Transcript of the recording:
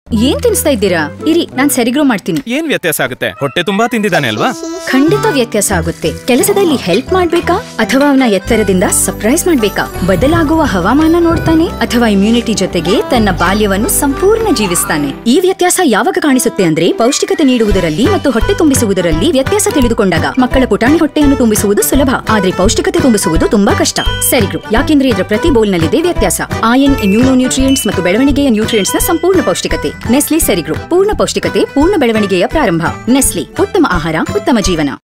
ಏನ್ ತಿನ್ಸ್ತಾ ಇದ್ದೀರಾ? ಇರಿ, ನಾನ್ ಸರಿಗ್ರೋ ಮಾಡ್ತೀನಿ. ಏನ್ ವ್ಯತ್ಯಾಸ ಆಗುತ್ತೆ? ಹೊಟ್ಟೆ ತುಂಬಾ ತಿಂದಿದ್ದಾನೆ ಅಲ್ವಾ? ಖಂಡಿತ ವ್ಯತ್ಯಾಸ ಆಗುತ್ತೆ. ಕೆಲಸದಲ್ಲಿ ಹೆಲ್ಪ್ ಮಾಡ್ಬೇಕಾ ಅಥವಾ ಅವನ ಎತ್ತರದಿಂದ ಸರ್ಪ್ರೈಸ್ ಮಾಡ್ಬೇಕಾ? ಬದಲಾಗುವ ಹವಾಮಾನ ನೋಡ್ತಾನೆ ಅಥವಾ ಇಮ್ಯುನಿಟಿ ಜೊತೆಗೆ ತನ್ನ ಬಾಲ್ಯವನ್ನು ಸಂಪೂರ್ಣ ಜೀವಿಸ್ತಾನೆ. ಈ ವ್ಯತ್ಯಾಸ ಯಾವಾಗ ಕಾಣಿಸುತ್ತೆ ಅಂದ್ರೆ ಪೌಷ್ಟಿಕತೆ ನೀಡುವುದರಲ್ಲಿ ಮತ್ತು ಹೊಟ್ಟೆ ತುಂಬಿಸುವುದರಲ್ಲಿ ವ್ಯತ್ಯಾಸ ತಿಳಿದುಕೊಂಡಾಗ. ಮಕ್ಕಳ ಪುಟಾಣಿ ಹೊಟ್ಟೆಯನ್ನು ತುಂಬಿಸುವುದು ಸುಲಭ, ಆದ್ರೆ ಪೌಷ್ಟಿಕತೆ ತುಂಬಿಸುವುದು ತುಂಬಾ ಕಷ್ಟ. ಸರಿಗ್ರೋ, ಯಾಕೆಂದ್ರೆ ಇದರ ಪ್ರತಿ ಬೌಲ್ನಲ್ಲಿದೆ ವ್ಯತ್ಯಾಸ. ಐರನ್, ಇಮ್ಯುನೋ ನ್ಯೂಟ್ರಿಯೆಂಟ್ಸ್ ಮತ್ತು ಬೆಳವಣಿಗೆಯ ನ್ಯೂಟ್ರಿಯೆಂಟ್ಸ್ ನ ಸಂಪೂರ್ಣ ಪೌಷ್ಟಿಕತೆ. ನೆಸ್ಲೆ ಸರಿಗ್ರೋ, ಪೂರ್ಣ ಪೌಷ್ಟಿಕತೆ, ಪೂರ್ಣ ಬೆಳವಣಿಗೆಯ ಪ್ರಾರಂಭ. ನೆಸ್ಲೆ, ಉತ್ತಮ ಆಹಾರ, ಉತ್ತಮ ಜೀವನ.